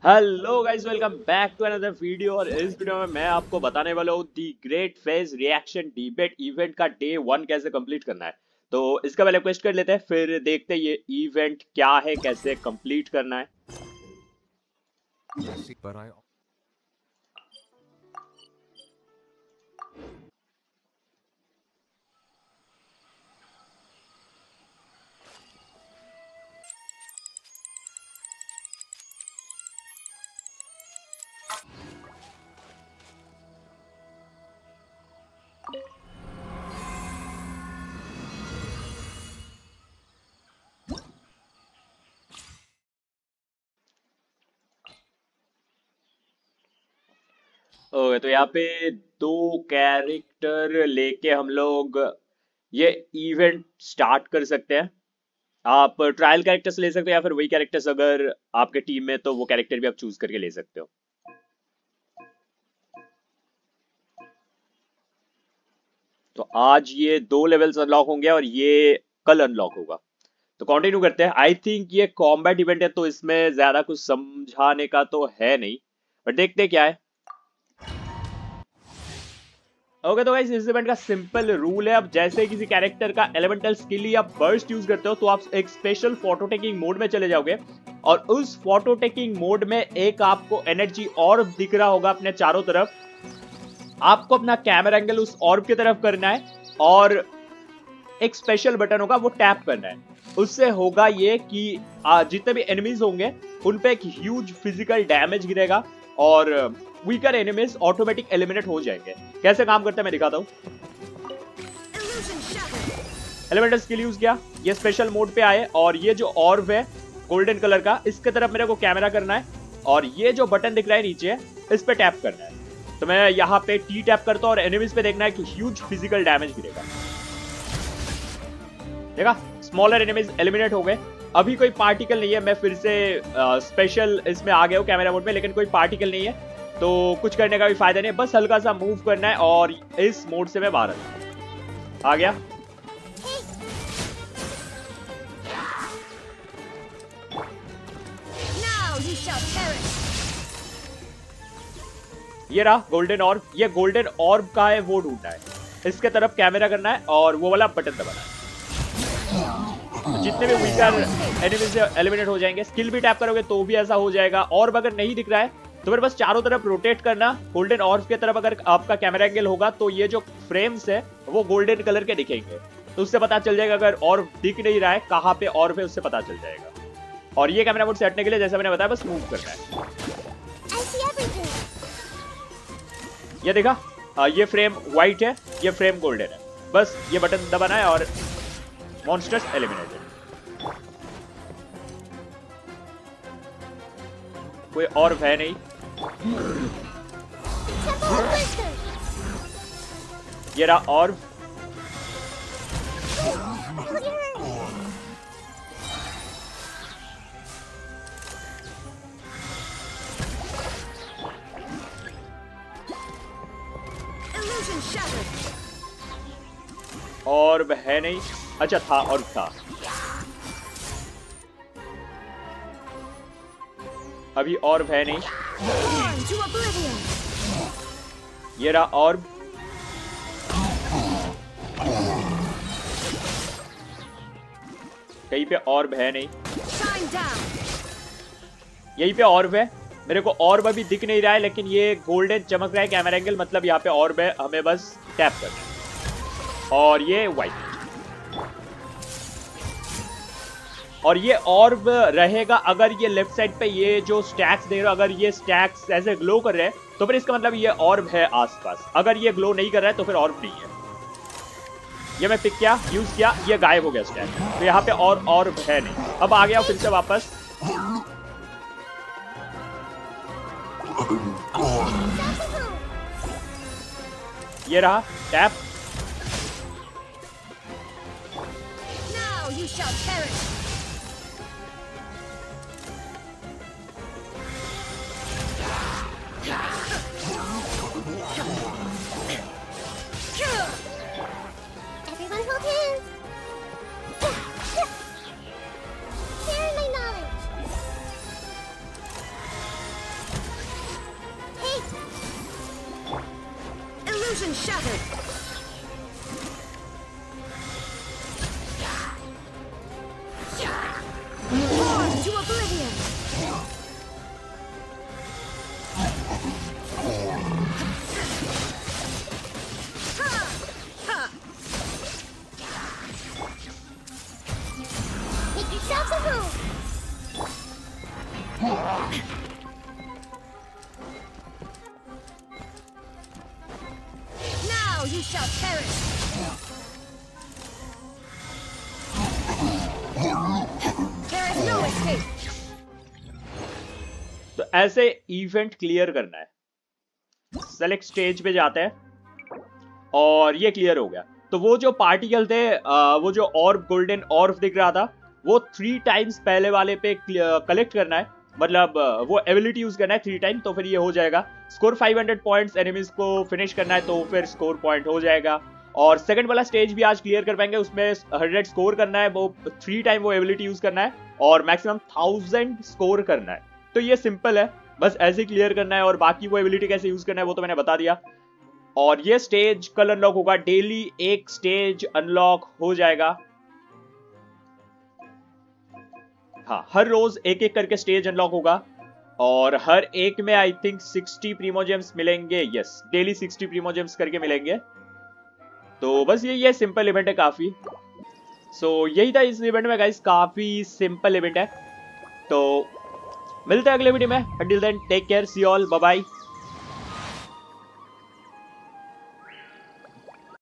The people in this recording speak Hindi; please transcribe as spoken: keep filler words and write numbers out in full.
Hello guys, welcome back to another video. और इस वीडियो में मैं आपको बताने वाला हूँ the great phase reaction debate event का डे वन कैसे कंप्लीट करना है। तो इसका पहले क्वेश्चन कर लेते हैं, फिर देखते हैं ये इवेंट क्या है, कैसे कंप्लीट करना है। But I ओके, तो यहाँ पे दो कैरेक्टर लेके हम लोग ये इवेंट स्टार्ट कर सकते हैं। आप ट्रायल कैरेक्टर्स ले सकते हो या फिर वही कैरेक्टर्स अगर आपके टीम में तो वो कैरेक्टर भी आप चूज करके ले सकते हो। तो आज ये दो लेवल्स अनलॉक होंगे और ये कल अनलॉक होगा। तो कंटिन्यू करते हैं। आई थिंक ये कॉम्बैट इवेंट है तो इसमें ज्यादा कुछ समझाने का तो है नहीं, बट देखते हैं क्या है। ओके, तो गाइस इस इवेंट का सिंपल रूल है। अब जैसे किसी कैरेक्टर का एलिमेंटल स्किल या बर्स्ट यूज करते हो तो आप एक स्पेशल फोटो टेकिंग मोड में चले जाओगे और उस फोटो टेकिंग मोड में एक आपको एनर्जी ऑर्ब दिख रहा होगा अपने चारों तरफ। आपको अपना कैमरा एंगल उस ऑर्ब की तरफ करना है और एक स्पेशल बटन होगा वो टैप करना है। उससे होगा ये कि जितने भी एनिमीज होंगे उन पे एक ह्यूज फिजिकल डैमेज गिरेगा और वीकर एनिमीज ऑटोमेटिक एलिमिनेट हो जाएंगे। कैसे काम करता है मैं दिखाता हूँ। एलिमेंटल स्किल यूज किया, ये स्पेशल मोड पे आए और ये जो ऑर्ब है गोल्डन कलर का, इसके तरफ मेरे को कैमरा करना है और ये जो बटन दिख रहा है नीचे इस पे टैप करना है। तो मैं यहाँ पे टी टैप करता हूँ और एनिमीज पे देखना है कि ह्यूज फिजिकल डैमेज गिरेगा। देखा, स्मॉलर एनिमीज एलिमिनेट हो गए। अभी कोई पार्टिकल नहीं है, मैं फिर से स्पेशल इसमें आ गया हूँ कैमरा मोड में, लेकिन कोई पार्टिकल नहीं है तो कुछ करने का भी फायदा नहीं है। बस हल्का सा मूव करना है और इस मोड से मैं बाहर आ गया। ये रहा गोल्डन ऑर्ब। ये गोल्डन ऑर्ब का है वो ढूंढना है, इसके तरफ कैमरा करना है और वो वाला बटन दबाना है। जितने भी वीकर एनिमीज एलिमिनेट हो जाएंगे। स्किल भी टैप करोगे तो भी ऐसा हो जाएगा। ऑर्ब अगर नहीं दिख रहा है तो फिर बस चारों तरफ रोटेट करना गोल्डन ऑर्ब की तरफ। अगर आपका कैमरा एंगल होगा तो ये जो फ्रेम्स है वो गोल्डन कलर के दिखेंगे, तो उससे पता चल जाएगा। अगर ऑर्ब दिख नहीं रहा है कहाँ पे ऑर्ब है उससे पता चल जाएगा। और ये कैमरा मोड से हटने के लिए जैसा मैंने बताया बस मूव करना है। ये देखा, ये फ्रेम व्हाइट है, ये फ्रेम गोल्डन है। बस ये बटन दबाना है और मॉन्स्टर्स एलिमिनेटेड। कोई और है नहीं। ये रहा ऑर्ब। ऑर्ब है नहीं, अच्छा था ऑर्ब था। अभी ऑर्ब है नहीं। ये रहा ऑर्ब। कहीं पे ऑर्ब है नहीं, यहीं पे ऑर्ब है। मेरे को ऑर्ब अभी दिख नहीं रहा है लेकिन ये गोल्डन चमक रहा है कैमरा एंगल, मतलब यहाँ पे ऑर्ब है। हमें बस टैप करना है और ये व्हाइट और ये ऑर्ब रहेगा। अगर ये लेफ्ट साइड पे ये जो स्टैक्स दे रहे हो, अगर ये स्टैक्स ऐसे ग्लो कर रहे हैं तो फिर इसका मतलब ये ऑर्ब है आसपास। अगर ये ग्लो नहीं कर रहा है तो फिर ऑर्ब नहीं है। ये मैं पिक किया, यूज किया, ये गायब हो गया स्टैक। तो यहाँ पे और ऑर्ब है नहीं। अब आ गया फिर से वापस। ये रहा tap. Illusion shattered. Born to oblivion. Make yourselves a move. Now you shall perish. There is no escape. तो ऐसे इवेंट क्लियर करना है। सेलेक्ट स्टेज पे जाते हैं और ये क्लियर हो गया। तो वो जो पार्टिकल थे, वो जो ऑर्ब, गोल्डन ऑर्ब दिख रहा था, वो थ्री टाइम्स पहले वाले पे कलेक्ट करना है, मतलब वो एबिलिटी यूज करना है थ्री टाइम, तो फिर ये हो जाएगा। Score five hundred points, enemies को फिनिश करना है तो फिर स्कोर पॉइंट हो जाएगा। और सेकंड वाला स्टेज भी आज क्लियर कर पाएंगे, उसमें हंड्रेड स्कोर करना है, वो थ्री टाइम वो एबिलिटी यूज करना है और मैक्सिमम थाउजेंड स्कोर करना है। तो ये सिंपल है, बस ऐसे क्लियर करना है। और बाकी वो एबिलिटी कैसे यूज करना है वो तो मैंने बता दिया। और ये स्टेज कल अनलॉक होगा, डेली एक स्टेज अनलॉक हो जाएगा। हाँ, हर रोज एक एक करके स्टेज अनलॉक होगा और हर एक में आई थिंक सिक्सटी प्रीमोजेम्स मिलेंगे। यस, डेली सिक्सटी प्रीमोजेम्स करके मिलेंगे। तो बस ये ये सिंपल इवेंट है काफी। सो so, यही था इस इवेंट में गाइस, काफी सिंपल इवेंट है। तो मिलते हैं अगले वीडियो में। Until then take care, see all, bye bye.